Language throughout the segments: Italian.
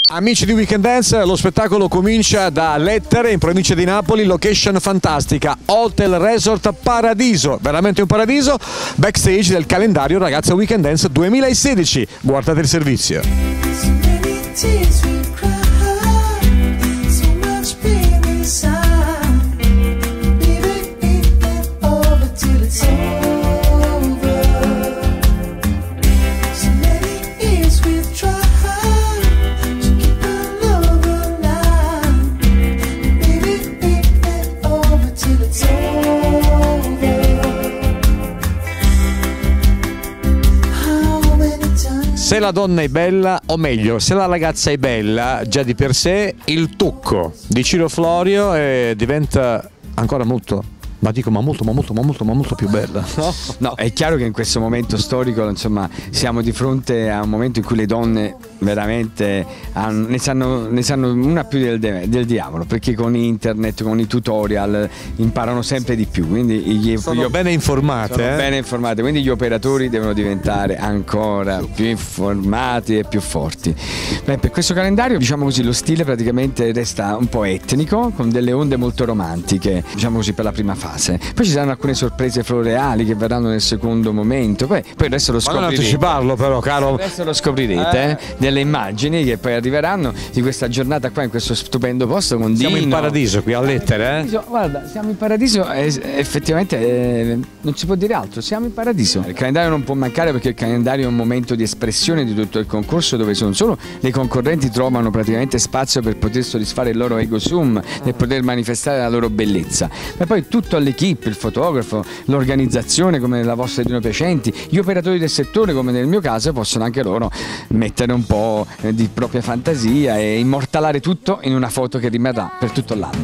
Amici di Weekend Dance, lo spettacolo comincia da Lettere, in provincia di Napoli, location fantastica, Hotel Resort Paradiso, veramente un paradiso, backstage del calendario Ragazza Weekend Dance 2016, guardate il servizio. Se la donna è bella, o meglio, se la ragazza è bella, già di per sé, il tocco di Ciro Florio diventa ancora molto, molto più bella. No, è chiaro che in questo momento storico, insomma, siamo di fronte a un momento in cui le donne veramente ne sanno una più del diavolo, perché con internet, con i tutorial imparano sempre di più, quindi sono bene informate, quindi gli operatori devono diventare ancora più informati e più forti. Beh, per questo calendario, diciamo così, lo stile praticamente resta un po' etnico, con delle onde molto romantiche, diciamo così, per la prima fase. Poi ci saranno alcune sorprese floreali che verranno nel secondo momento, poi il resto lo scoprirete. Ma non anticiparlo però, caro. Il resto lo scoprirete, delle immagini che poi arriveranno di questa giornata qua in questo stupendo posto con Dino. Siamo in paradiso qui a Lettere, Guarda, siamo in paradiso, effettivamente non si può dire altro, siamo in paradiso. Il calendario non può mancare, perché il calendario è un momento di espressione di tutto il concorso, dove non solo le concorrenti trovano praticamente spazio per poter soddisfare il loro ego sum, per poter manifestare la loro bellezza, ma poi tutto l'equipe, il fotografo, l'organizzazione come la vostra Dino Piacenti, gli operatori del settore come nel mio caso possono anche loro mettere un po' di propria fantasia e immortalare tutto in una foto che rimarrà per tutto l'anno.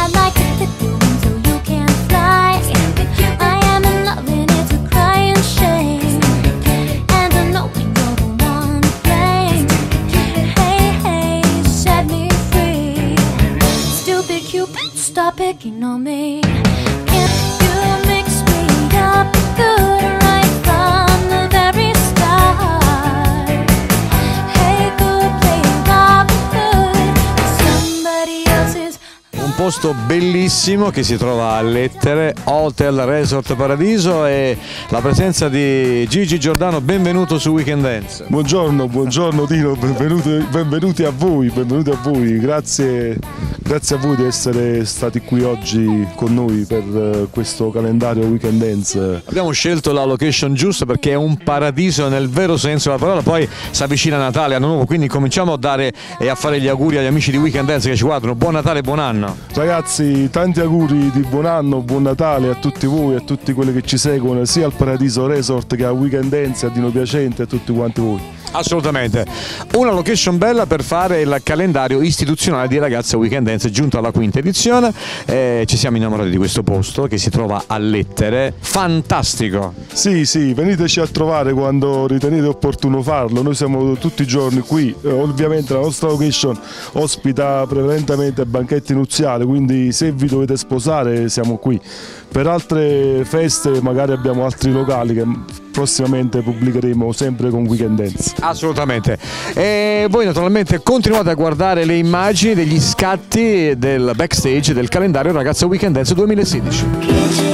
Stop picking on me. You mix me up good right from the very start. Hey, good, play Robin Hood. Somebody else's. un posto bellissimo che si trova a Lettere, Hotel Resort Paradiso, e la presenza di Gigi Giordano. Benvenuto su Weekend Dance. Buongiorno Dino, benvenuti a voi, grazie a voi di essere stati qui oggi con noi per questo calendario Weekend Dance. Abbiamo scelto la location giusta perché è un paradiso nel vero senso della parola. Poi si avvicina Natale, anno nuovo, quindi cominciamo a dare e a fare gli auguri agli amici di Weekend Dance che ci guardano. Buon Natale e buon anno. Ragazzi, tanti auguri di buon anno, buon Natale a tutti voi, a tutti quelli che ci seguono sia al Paradiso Resort che a Weekend Dance, a Dino Piacente e a tutti quanti voi. Assolutamente, una location bella per fare il calendario istituzionale di Ragazza Weekend Dance, giunto alla quinta edizione. Ci siamo innamorati di questo posto che si trova a Lettere, fantastico. Sì, veniteci a trovare quando ritenete opportuno farlo, noi siamo tutti i giorni qui, ovviamente la nostra location ospita prevalentemente banchetti nuziali, quindi se vi dovete sposare siamo qui. Per altre feste magari abbiamo altri locali che prossimamente pubblicheremo sempre con Weekend Dance. Assolutamente. E voi naturalmente continuate a guardare le immagini degli scatti del backstage del calendario Ragazza Weekend Dance 2016.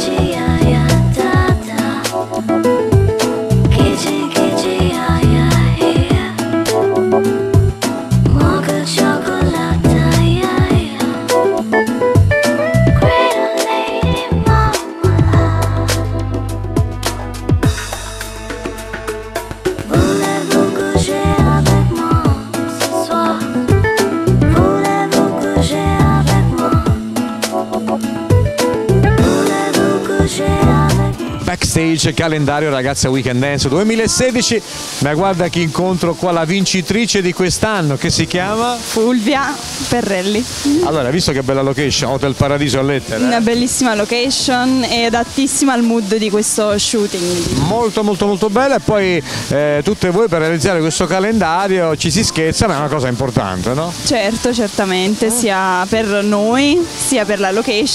Backstage calendario Ragazza Weekend Dance 2016, ma guarda chi incontro qua, la vincitrice di quest'anno, che si chiama Fulvia Perrelli. Allora, visto che bella location, Hotel Paradiso a Lettere, una bellissima location e adattissima al mood di questo shooting. Molto bella. E poi tutte voi per realizzare questo calendario ci si scherza, ma è una cosa importante, no? Certo, certamente, sia per noi sia per la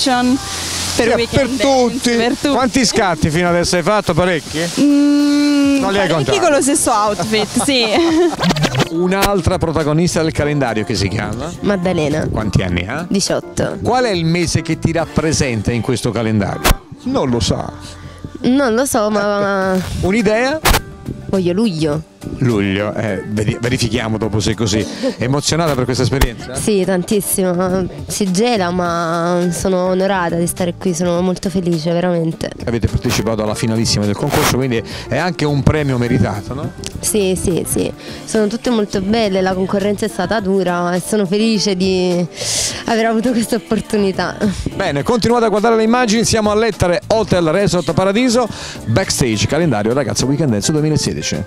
location. Per tutti. Quanti scatti fino adesso hai fatto? Parecchi? Non li hai parecchi contati. con lo stesso outfit, sì. Un'altra protagonista del calendario che si chiama? Maddalena, Quanti anni ha? 18. Qual è il mese che ti rappresenta in questo calendario? Non lo sa. Non lo so, ma Un'idea? voglio luglio. Luglio, verifichiamo dopo se è così. Emozionata per questa esperienza? Sì, tantissimo. Si gela, ma sono onorata di stare qui, sono molto felice, veramente. Avete partecipato alla finalissima del concorso, quindi è anche un premio meritato, no? Sì, sì, sì. Sono tutte molto belle, la concorrenza è stata dura e sono felice di aver avuto questa opportunità. Bene, continuate a guardare le immagini, siamo a Lettere Hotel Resort Paradiso, backstage calendario Ragazza Weekend Dance 2016.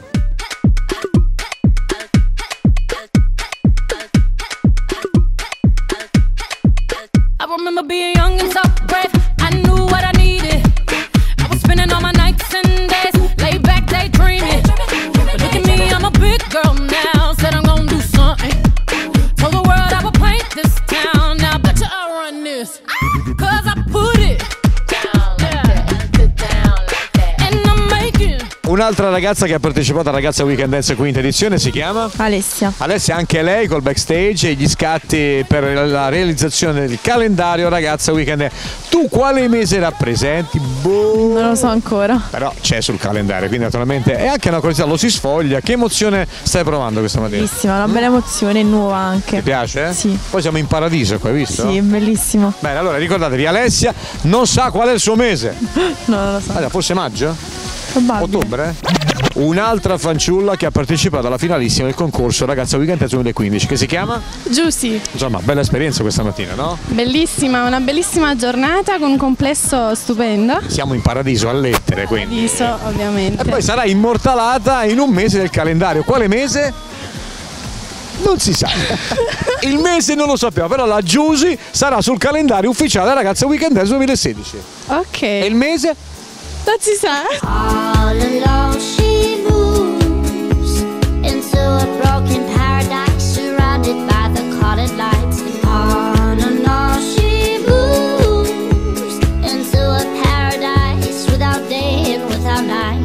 I remember being young and so brave. I knew what I needed. I was spending all my nights and days laid back daydreaming. But look at me, I'm a big girl now. Said I'm gonna do something. Told the world I would paint this town. Now I bet you I'll run this. 'Cause I put it down like that. And I'm making. Un'altra ragazza che ha partecipato a Ragazza Weekend Dance quinta edizione si chiama? Alessia. Alessia, anche lei col backstage e gli scatti per la realizzazione del calendario Ragazza Weekend Dance. Tu quale mese rappresenti? Boh. Non lo so ancora. Però c'è sul calendario, quindi naturalmente è anche una curiosità, lo si sfoglia. Che emozione stai provando questa mattina? Bellissima, una bella emozione, nuova anche. Ti piace? Sì. Poi siamo in paradiso qua, hai visto? Sì, bellissimo. Bene, allora ricordatevi, Alessia non sa qual è il suo mese. No, non lo so. Allora, forse maggio? Probabile. Ottobre? Un'altra fanciulla che ha partecipato alla finalissima del concorso Ragazza Weekend Dance 2015, che si chiama? Giussi, Insomma, bella esperienza questa mattina, no? bellissima, una bellissima giornata con un complesso stupendo. Siamo in paradiso a Lettere, quindi. Viso, E ovviamente. poi sarà immortalata in un mese del calendario. Quale mese? Non si sa. Il mese non lo sappiamo, però la Giusy sarà sul calendario ufficiale Ragazza Weekend Dance 2016. Ok, E il mese? non si sa. All alone she moves into a broken paradise surrounded by the colored lights. All alone she moves into a paradise without day and without night.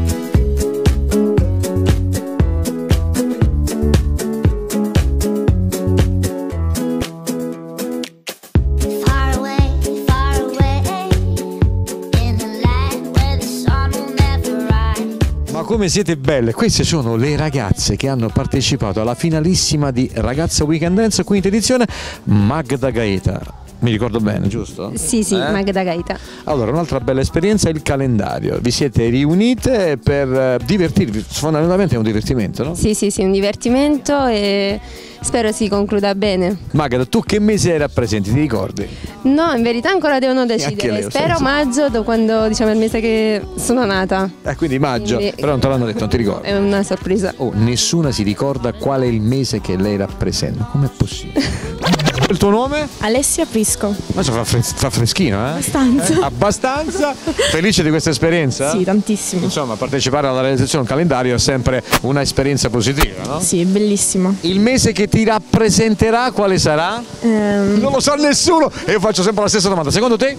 Far away in a land where the sun will never rise. Ma come siete belle! Queste sono le ragazze che hanno partecipato alla finalissima di Ragazza Weekend Dance quinta edizione, Magda Gaeta. Mi ricordo bene, giusto? Sì, sì, Magda Gaeta. Allora, un'altra bella esperienza è il calendario. Vi siete riunite per divertirvi, fondamentalmente è un divertimento, no? Sì, sì, sì, un divertimento e spero si concluda bene. Magda, tu che mese rappresenti, ti ricordi? No, in verità ancora devono anche decidere. lei, lo Spero sai. maggio, da quando diciamo è il mese che sono nata. Quindi maggio, Quindi- però non te l'hanno detto, non ti ricordi? È una sorpresa. Oh, nessuna si ricorda qual è il mese che lei rappresenta. Com'è possibile? Il tuo nome? Alessia Prisco. Adesso fa freschino, eh? Abbastanza. Abbastanza? Felice di questa esperienza? Sì, tantissimo. Insomma, partecipare alla realizzazione di un calendario è sempre un'esperienza positiva, no? Sì, bellissimo. Il mese che ti rappresenterà quale sarà? Non lo sa nessuno e io faccio sempre la stessa domanda. Secondo te?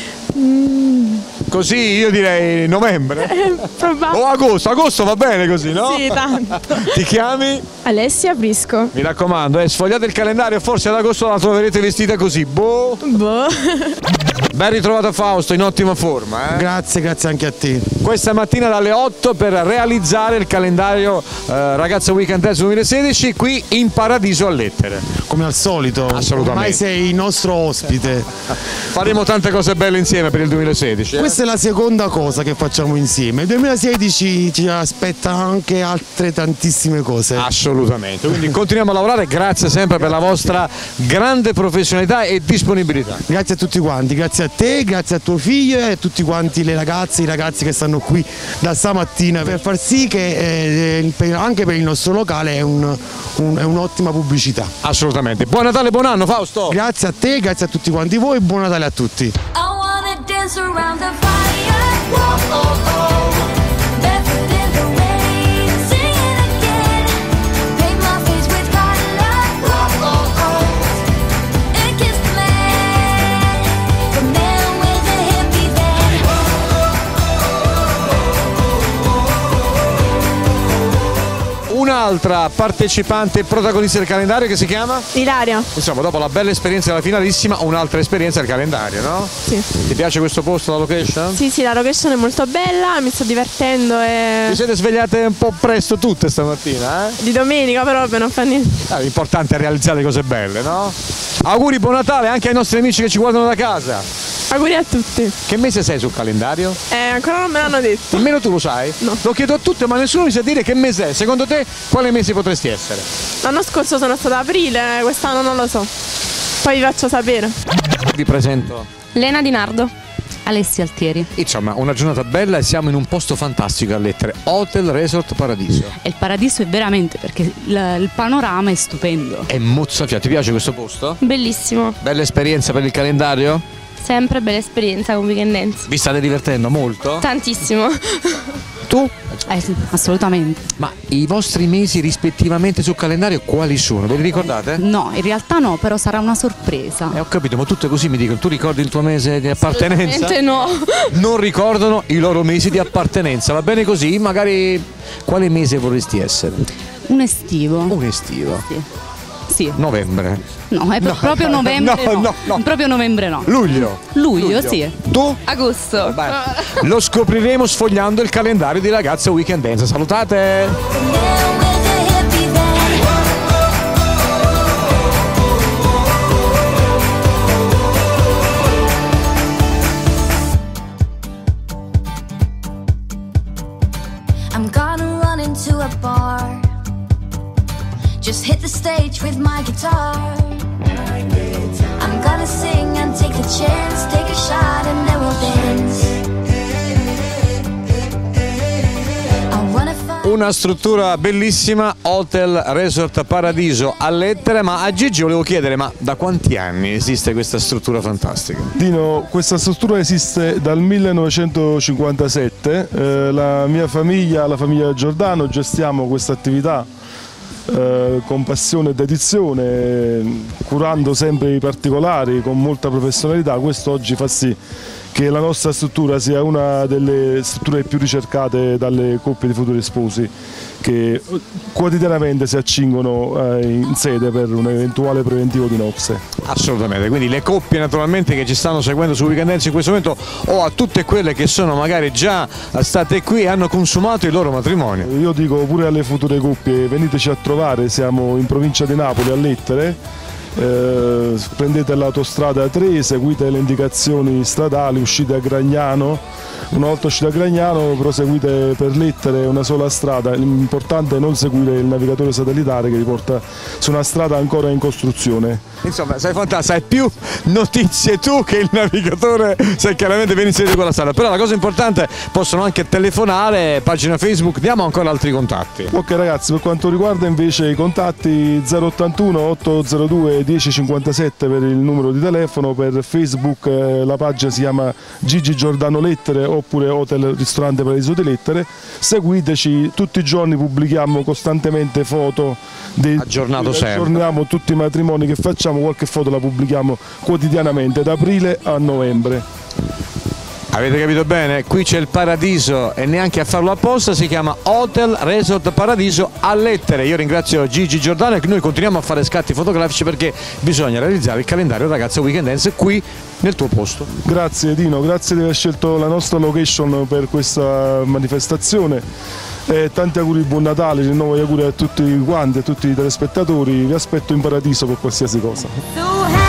Così io direi novembre. O agosto. Agosto va bene così, no? Sì, tanto. Ti chiami? Alessia Prisco. Mi raccomando, sfogliate il calendario, forse ad agosto la troverete vestita così. Boh. Boh. Ben ritrovato Fausto, in ottima forma. Grazie, grazie anche a te. Questa mattina dalle 8 per realizzare il calendario Ragazza Weekend Dance 2016 qui in Paradiso a Lettere. Come al solito, Assolutamente. ormai sei il nostro ospite. Faremo tante cose belle insieme per il 2016. Questa è la seconda cosa che facciamo insieme. Il 2016 ci aspetta anche altre tantissime cose. Assolutamente, quindi continuiamo a lavorare, grazie sempre per la vostra grande professionalità e disponibilità. Grazie a tutti quanti, grazie a te, grazie a tuo figlio e a tutti quanti le ragazze e i ragazzi che stanno qui da stamattina per far sì che anche per il nostro locale è un'ottima pubblicità. Assolutamente. Buon Natale, buon anno Fausto! Grazie a te, grazie a tutti quanti voi, buon Natale a tutti. I wanna dance around the fire. Whoa, oh, oh. Barefoot in the rain, sing it again. Paint my face with color. Whoa, oh, oh. And kiss the man with the hippie band. un'altra partecipante protagonista del calendario che si chiama? Ilaria. Insomma, dopo la bella esperienza della finalissima, un'altra esperienza del calendario, no? Sì. Ti piace questo posto, la location? Sì, la location è molto bella, mi sto divertendo e... Vi siete svegliate un po' presto tutte stamattina, Di domenica però vabbè, non fa niente. L'importante è realizzare cose belle, no? Auguri, buon Natale anche ai nostri amici che ci guardano da casa. Auguri a tutti. Che mese sei sul calendario? Ancora non me l'hanno detto. Nemmeno tu lo sai? No. Lo chiedo a tutti, ma nessuno mi sa dire che mese è. Secondo te quale mese potresti essere? L'anno scorso sono stata aprile, quest'anno non lo so. Poi vi faccio sapere. Vi presento Lena Di Nardo. Alessia Altieri. Insomma, una giornata bella e siamo in un posto fantastico a Lettere, Hotel Resort Paradiso. E il paradiso è veramente, perché il panorama è stupendo. È mozzafiato, ti piace questo posto? Bellissimo. Bella esperienza per il calendario? Sempre bella esperienza con Weekend Dance. Vi state divertendo molto? Tantissimo. Tu? Sì, assolutamente. Ma i vostri mesi rispettivamente sul calendario quali sono? Ve li ricordate? No, in realtà no, però sarà una sorpresa. Ho capito, ma tutte così mi dicono, tu ricordi il tuo mese di appartenenza? No. Non ricordano i loro mesi di appartenenza, va bene così? Magari quale mese vorresti essere? Un estivo. Un estivo? Sì. Novembre. No, è proprio novembre. No. Proprio novembre no. Luglio, sì. Tu? Agosto. Lo scopriremo sfogliando il calendario di Ragazze Weekend Dance. Salutate! I'm gonna run into a bar. Just hit the stage with my guitar. I'm gonna sing and take a chance, take a shot and then we'll dance. I wanna find... Una struttura bellissima, Hotel Resort Paradiso a Lettere, ma a Gigi volevo chiedere, ma da quanti anni esiste questa struttura fantastica? Dino, questa struttura esiste dal 1957, la mia famiglia, la famiglia Giordano, gestiamo questa attività con passione e dedizione, curando sempre i particolari, con molta professionalità. Questo oggi fa sì che la nostra struttura sia una delle strutture più ricercate dalle coppie di futuri sposi che quotidianamente si accingono in sede per un eventuale preventivo di nozze. Assolutamente, quindi le coppie naturalmente che ci stanno seguendo su Weekend Dance in questo momento, o a tutte quelle che sono magari già state qui e hanno consumato il loro matrimonio. Io dico pure alle future coppie, veniteci a trovare, siamo in provincia di Napoli a Lettere. Prendete l'autostrada 3, seguite le indicazioni stradali, uscite a Gragnano, una volta uscite a Gragnano proseguite per Lettere una sola strada, l'importante è non seguire il navigatore satellitare che vi porta su una strada ancora in costruzione. Insomma, sei fantastico, hai più notizie tu che il navigatore, se chiaramente vieni inserito quella strada, però la cosa importante, possono anche telefonare, pagina Facebook, diamo ancora altri contatti. Ok ragazzi, per quanto riguarda invece i contatti 081 802 1057 per il numero di telefono, per Facebook la pagina si chiama Gigi Giordano Lettere oppure Hotel Ristorante Paradiso di Lettere, seguiteci, tutti i giorni pubblichiamo costantemente foto, aggiorniamo tutti i matrimoni che facciamo, qualche foto la pubblichiamo quotidianamente da aprile a novembre. Avete capito bene? Qui c'è il paradiso e neanche a farlo apposta, si chiama Hotel Resort Paradiso a Lettere. Io ringrazio Gigi Giordano e noi continuiamo a fare scatti fotografici perché bisogna realizzare il calendario Ragazze Weekend Dance qui nel tuo posto. Grazie Dino, grazie di aver scelto la nostra location per questa manifestazione. Tanti auguri, buon Natale, rinnovo gli auguri a tutti quanti, a tutti i telespettatori, vi aspetto in paradiso per qualsiasi cosa.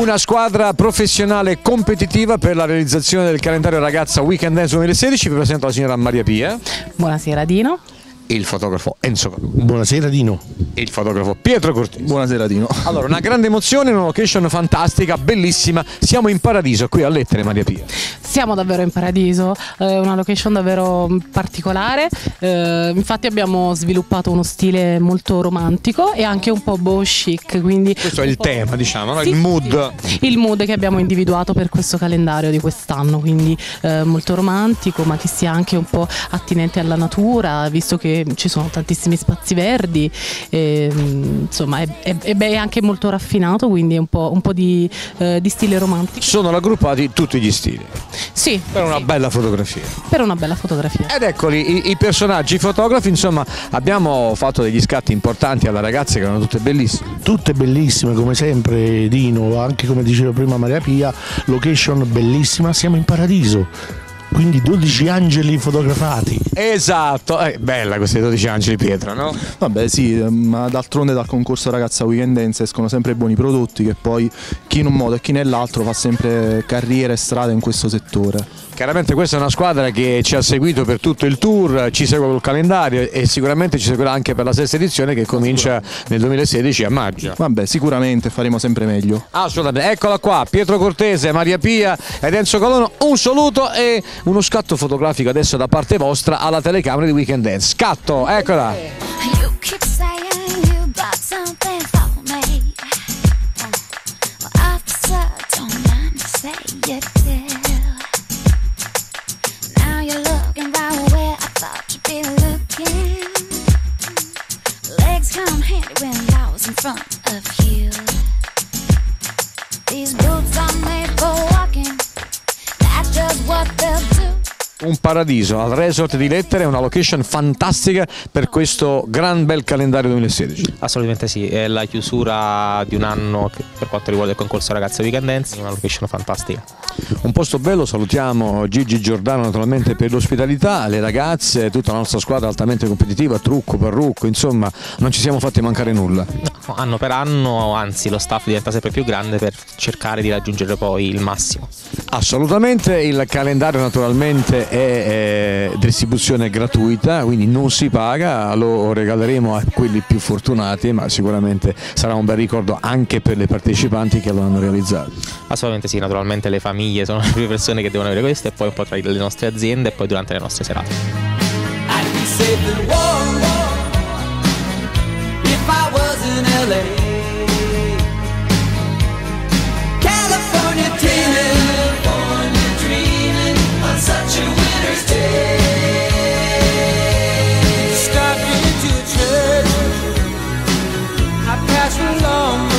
una squadra professionale competitiva per la realizzazione del calendario ragazza Weekend Dance 2016. Vi presento la signora Maria Pia. Buonasera Dino. Il fotografo Enzo Calunu. Buonasera Dino. E il fotografo Pietro Cortesi. Buonasera Dino. Allora, una grande emozione, una location fantastica, bellissima. Siamo in paradiso qui a Lettere, Maria Pia. Siamo davvero in paradiso, una location davvero particolare, infatti abbiamo sviluppato uno stile molto romantico e anche un po' boho chic, quindi questo è il tema, diciamo, no? Sì, il mood. Il mood che abbiamo individuato per questo calendario di quest'anno, quindi molto romantico, ma che sia anche un po' attinente alla natura, visto che ci sono tantissimi spazi verdi, insomma è anche molto raffinato, quindi è un po' di stile romantico. Sono raggruppati tutti gli stili. Sì. Per una bella fotografia. Per una bella fotografia. Ed eccoli i personaggi, i fotografi, insomma abbiamo fatto degli scatti importanti alle ragazze che erano tutte bellissime. Tutte bellissime come sempre Dino, anche come diceva prima Maria Pia, location bellissima, siamo in paradiso. Quindi 12 angeli fotografati. Esatto, bella questi 12 angeli, Pietro, no? Vabbè sì, ma d'altronde dal concorso ragazza Weekend Dance escono sempre buoni prodotti che poi chi in un modo e chi nell'altro fa sempre carriera e strada in questo settore. Chiaramente questa è una squadra che ci ha seguito per tutto il tour, ci segue col calendario e sicuramente ci seguirà anche per la sesta edizione che comincia nel 2016 a maggio. Vabbè, sicuramente faremo sempre meglio. Assolutamente, eccola qua, Pietro Cortese, Maria Pia ed Enzo Calunu, un saluto e uno scatto fotografico adesso da parte vostra alla telecamera di Weekend Dance. Scatto, eccola! Come handy when I was in front of you. These boots are made for walking. That's just what they'll do. Un paradiso al resort di Lettere, una location fantastica per questo gran bel calendario 2016. Assolutamente sì, è la chiusura di un anno per quanto riguarda il concorso ragazze Weekend Dance, una location fantastica. Un posto bello, salutiamo Gigi Giordano naturalmente per l'ospitalità, le ragazze, tutta la nostra squadra altamente competitiva, trucco, parrucco, insomma non ci siamo fatti mancare nulla. No, anno per anno, anzi lo staff diventa sempre più grande per cercare di raggiungere poi il massimo. Assolutamente, il calendario naturalmente è distribuzione gratuita, quindi non si paga, lo regaleremo a quelli più fortunati, ma sicuramente sarà un bel ricordo anche per le partecipanti che lo hanno realizzato. Assolutamente sì, naturalmente le famiglie sono le prime persone che devono avere questo e poi un po' tra le nostre aziende e poi durante le nostre serate. Along